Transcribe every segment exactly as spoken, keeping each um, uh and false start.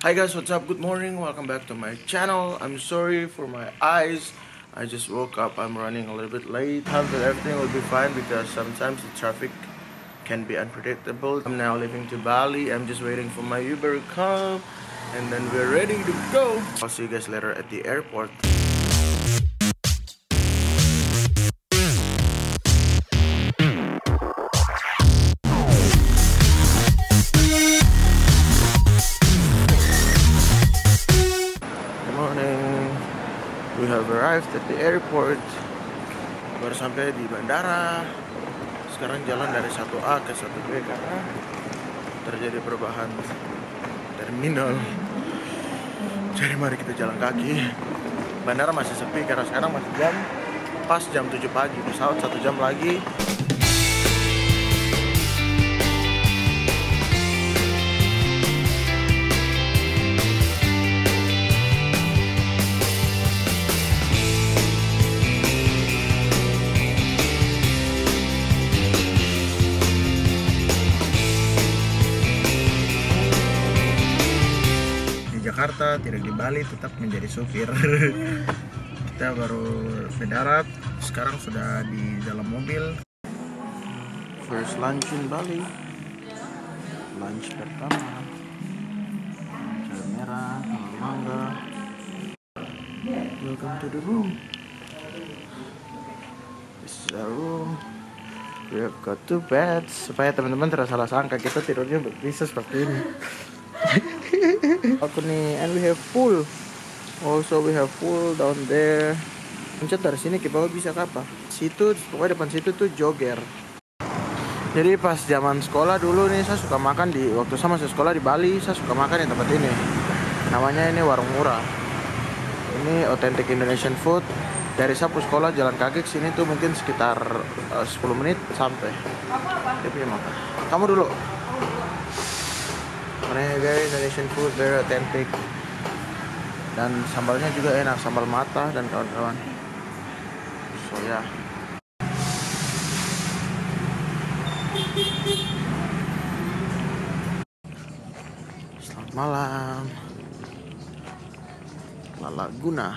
Hi guys, what's up? Good morning. Welcome back to my channel. I'm sorry for my eyes. I just woke up. I'm running a little bit late. Hope that everything will be fine because sometimes the traffic can be unpredictable. I'm now leaving to Bali. I'm just waiting for my Uber to come and then we're ready to go. I'll see you guys later at the airport. We have arrived at the airport. Baru sampai di bandara. Sekarang jalan dari satu A ke satu B karena terjadi perubahan terminal. Jadi mari kita jalan kaki. Bandara masih sepi karena sekarang masih jam pas jam tujuh pagi. Pesawat satu jam lagi. Jakarta, tidak di Bali, tetap menjadi supir. Kita baru mendarat, sekarang sudah di dalam mobil. First lunch in Bali. Lunch pertama. Cabai merah, mangga. Welcome to the room. This is our room. We have got two beds. Supaya teman-teman tidak salah sangka kita tidurnya bisa seperti ini. Aku nih, and we have pool. Also we have pool down there. Pencet dari sini ke bawah bisa ke apa? Situ, pokoknya depan situ tuh jogger. Jadi pas zaman sekolah dulu nih saya suka makan di waktu sama saya sekolah di Bali, saya suka makan di tempat ini. Namanya ini warung murah. Ini authentic Indonesian food. Dari sapu sekolah jalan kaki ke sini tuh mungkin sekitar uh, sepuluh menit sampai. Dia punya makan. Kamu dulu. Mana guys, Indonesian food very authentic. Dan sambalnya juga enak, sambal mata dan kawan-kawan. So ya. Yeah. Selamat malam. La Laguna.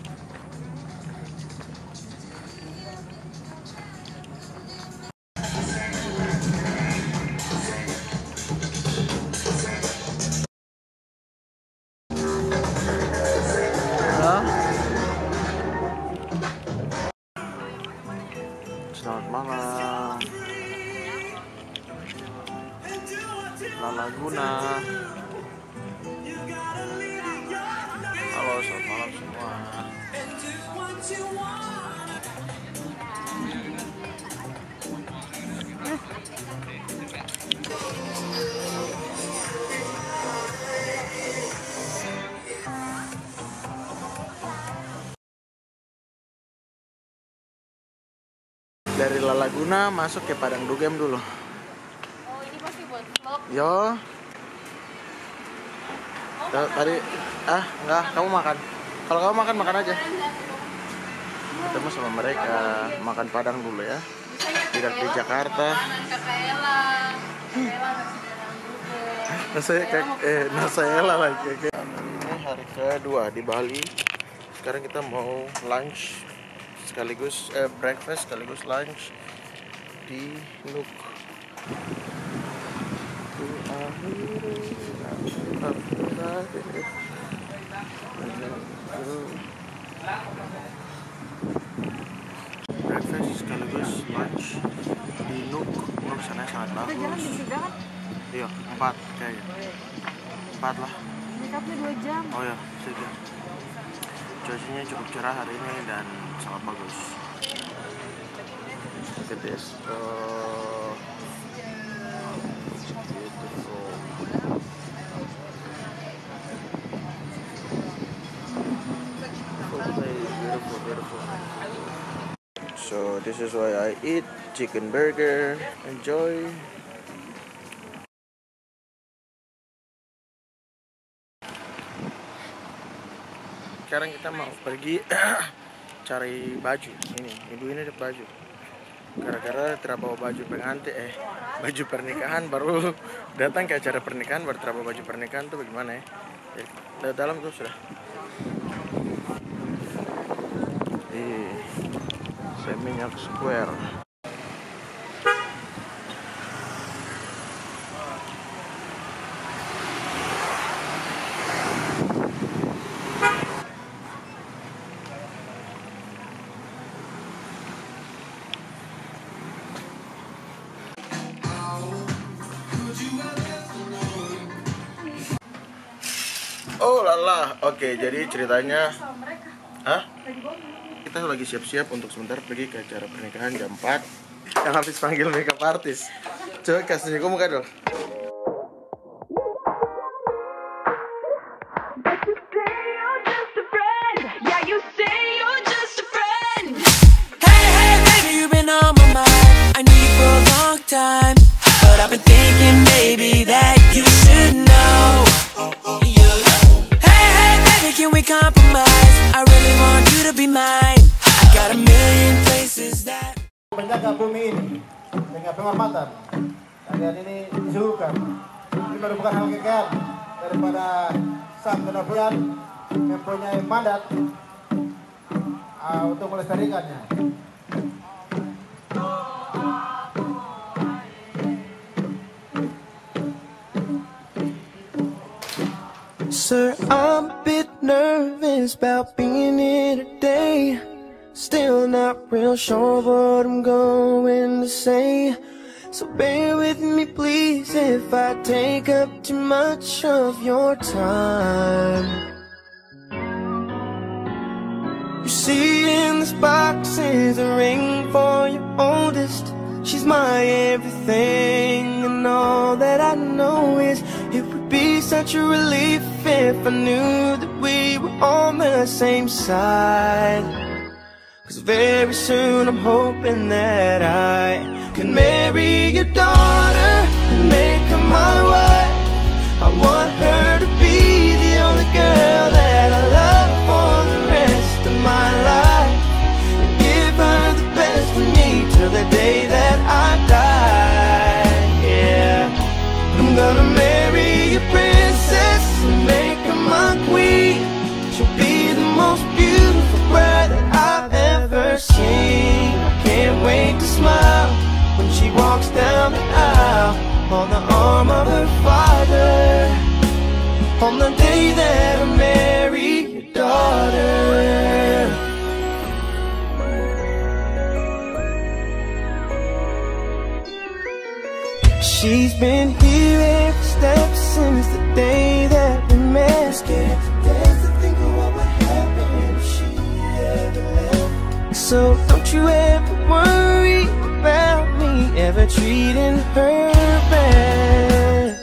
Selamat malam. La Laguna. Halo, selamat malam semua. Dari La Laguna masuk ke Padang Dugem dulu. Oh, ini pasti buat vlog. Yo. Oh, tadi ah enggak, kamu makan. Kalau kamu makan makan aja. Ketemu sama mereka, makan Padang dulu ya. Tidak di Jakarta. Nasi kayak eh Nasaela lagi. Ini hari kedua di Bali. Sekarang kita mau lunch sekaligus eh, breakfast sekaligus lunch di Nook. Breakfast sekaligus lunch di Nook. Nook sana sangat bagus. Jalan di sudah kan? Iya, empat kayaknya. Empat lah. Makeupnya dua jam. Oh ya, sudah. Cuacanya cukup cerah hari ini dan sangat bagus. Look at this. Uh, beautiful. Beautiful place, beautiful, beautiful. So this is why I eat chicken burger. Enjoy. Sekarang kita mau pergi cari baju. Ini, ibu ini ada baju. Gara-gara tidak bawa baju pengantin, eh baju pernikahan baru datang ke acara pernikahan baru tidak bawa baju pernikahan tuh bagaimana ya? Eh, dalam tuh sudah. Ih, Seminyak Square. Oh lala, oke, jadi ceritanya, hah? Kita lagi siap-siap untuk sebentar pergi ke acara pernikahan jam empat. Yang habis panggil makeup artist. Coba kasih senyum muka dong. Time, but I've been thinking maybe that you should know. Hey, hey, baby, can we compromise? I really want you to be mine. I got a million places that. Penjaga bumi ini dengan penghormatan kalian ini disuguhkan. Ini merupakan hal kekayaan daripada sang penabuhan mempunyai mandat uh, untuk melestarikannya. Sir, I'm a bit nervous about being here today. Still not real sure what I'm going to say. So bear with me please if I take up too much of your time. You see in this box is a ring for your oldest. She's my everything, and all that I know is it would be such a relief if I knew that we were on the same side. Cause very soon I'm hoping that I can marry your daughter and make her my wife. I want her to be the only girl that I love for the rest of my life, and give her the best of me till the day that I die. Yeah, I'm gonna marry a princess and make her my queen. She'll be the most beautiful bride that I've ever seen. I can't wait to smile when she walks down the aisle on the arm of her father, on the day that I marry your daughter. She's been here every step since the day that we met. Scared to death to think of what would happen if she ever left. So don't you ever worry about me ever treating her bad.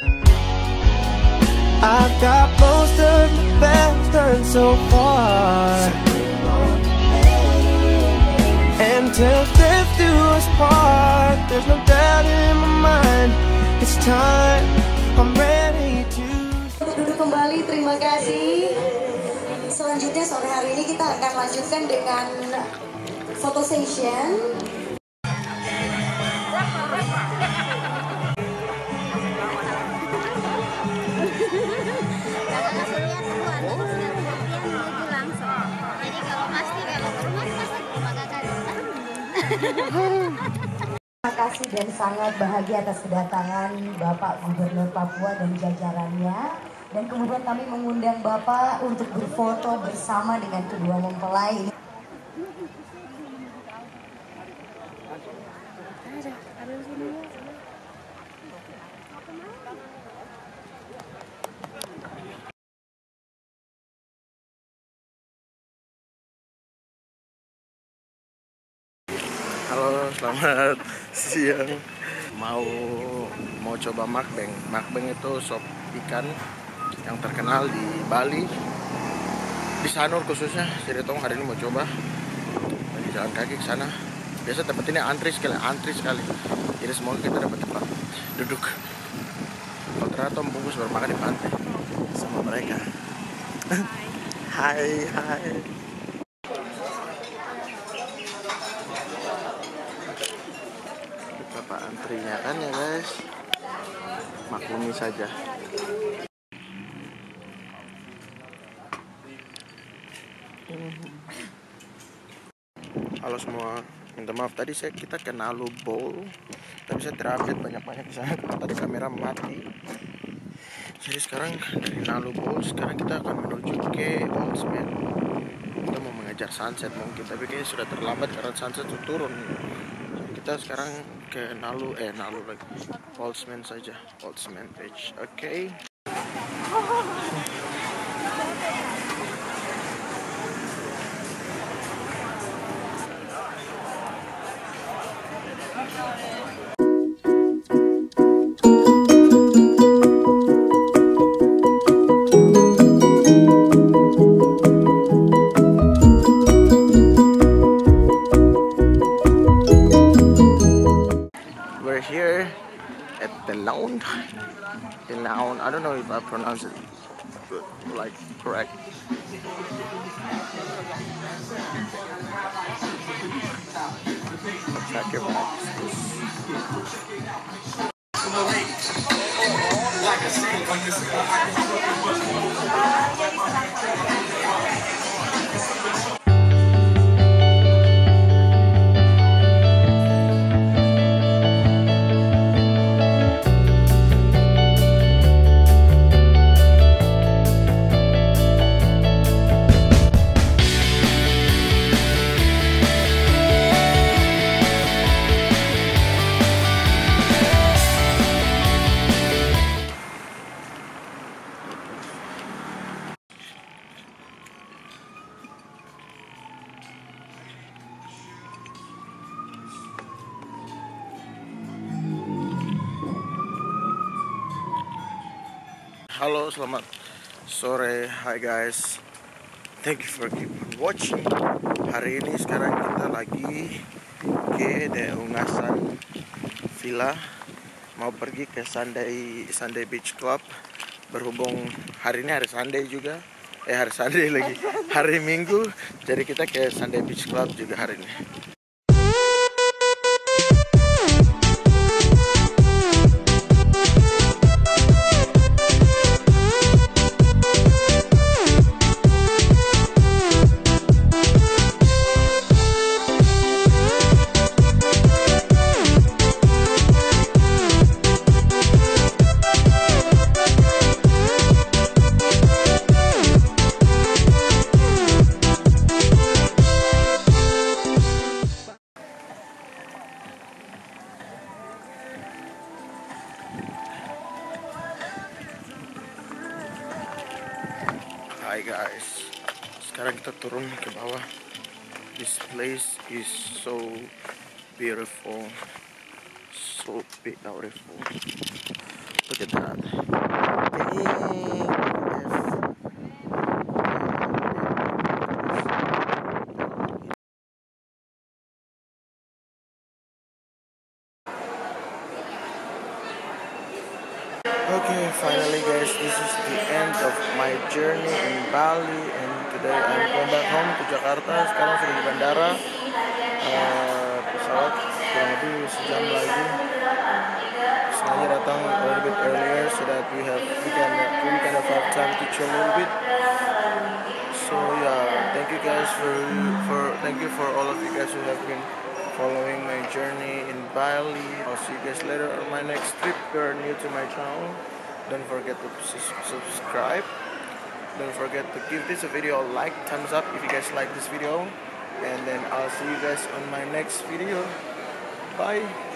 I've got most of the best done so far, and till death do us part, there's no doubt in my mind. It's time, I'm ready to. Duduk kembali, terima kasih. Selanjutnya sore hari ini kita akan lanjutkan dengan photo session. Terima kasih dan sangat bahagia atas kedatangan Bapak Gubernur Papua dan jajarannya. Dan kemudian kami mengundang Bapak untuk berfoto bersama dengan kedua mempelai. Halo, selamat siang. Mau mau coba mukbang. Mukbang itu sop ikan yang terkenal di Bali, di Sanur khususnya. Jadi tong hari ini mau coba. Lagi jalan kaki ke sana. Biasa tempat ini antri sekali, antri sekali. Jadi semoga kita dapat tempat duduk. Kalau ternyata bungkus baru makan di pantai sama mereka. Hai, hai. Betapa antrinya kan ya guys. Maklumi saja. Halo semua, minta maaf tadi saya kita ke Nalu Bowl, tapi saya terupdate banyak-banyak di sana karena tadi kamera mati. Jadi sekarang dari Nalu Bowl sekarang kita akan menuju ke Oldsman. Kita mau mengejar sunset mungkin, tapi kayaknya sudah terlambat karena sunset sudah turun. Jadi kita sekarang ke Nalu, eh Nalu lagi, Oldsman saja, Oldsman Beach. Oke. Okay. We're here at the lawn. The lawn. I don't know if I pronounce it good, like correct. Check your bags. Halo, selamat sore. Hi guys. Thank you for keep watching. Hari ini sekarang kita lagi ke Deungasan Villa. Mau pergi ke Sunday Sunday Beach Club. Berhubung hari ini hari Sunday juga. Eh hari Sunday lagi. Hari Minggu. Jadi kita ke Sunday Beach Club juga hari ini. Hi guys, sekarang kita turun ke bawah. This place is so beautiful, so beautiful. Look at that. Okay, finally guys, this is the end of my journey in Bali, and today I'm going back home to Jakarta. Sekarang sudah di bandara, uh, pesawat kurang lebih sejam lagi. Sengaja datang a little bit earlier so that we have we can we kind of have time to chill a little bit. So yeah, thank you guys for for thank you for all of you guys who have been following my journey in Bali. I'll see you guys later on my next trip. If you're new to my channel, don't forget to subscribe. Don't forget to give this a video a like, thumbs up if you guys like this video. And then I'll see you guys on my next video. Bye.